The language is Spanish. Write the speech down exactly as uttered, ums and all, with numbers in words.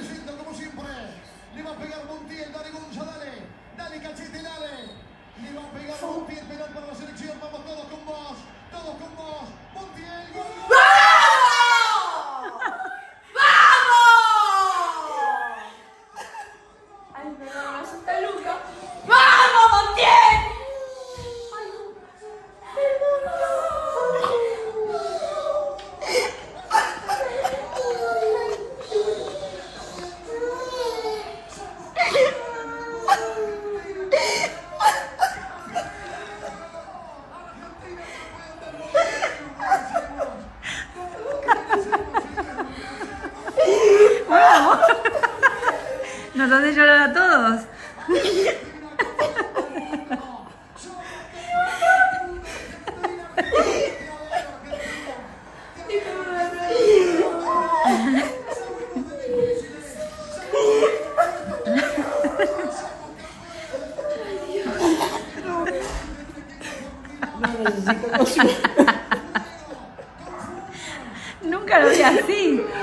presenta como siempre. Le va a pegar Montiel, dale Gonza, dale. Dale Cachete, dale. Le va a pegar Montiel, penal para la selección. Vamos todos con vos. Todos con vos. Montiel, gol, gol. ¡Vamos! ¡Vamos! Ay, no, no, me asusta Luca. ¡Vamos, Montiel! Ay, no. Nos hace llorar a todos. Nunca lo vi así.